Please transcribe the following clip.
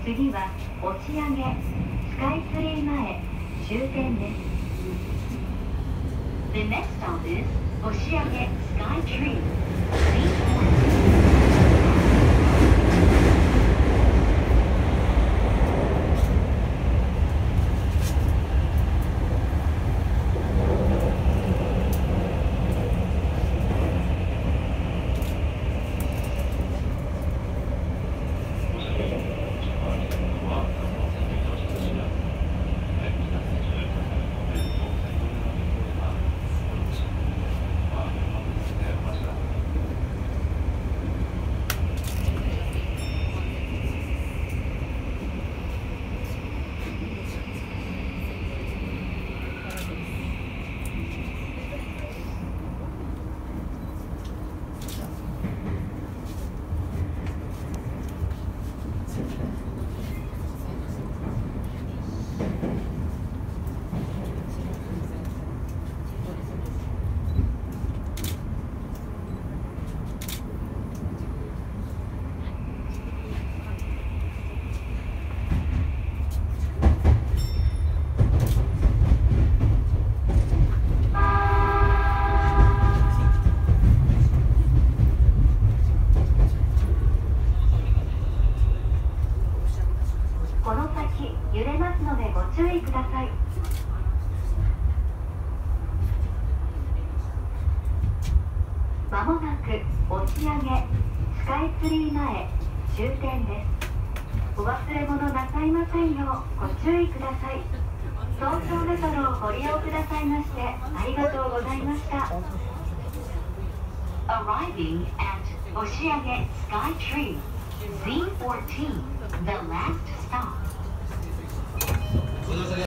次は押上スカイツリー前終点です。 The next stop is 押上スカイツリー。この先揺れますのでご注意ください。まもなく押上スカイツリー前終点です。お忘れ物なさいませんようご注意ください。東京メトロをご利用くださいましてありがとうございました。 Arriving at 押上スカイツリー Z14 The last stop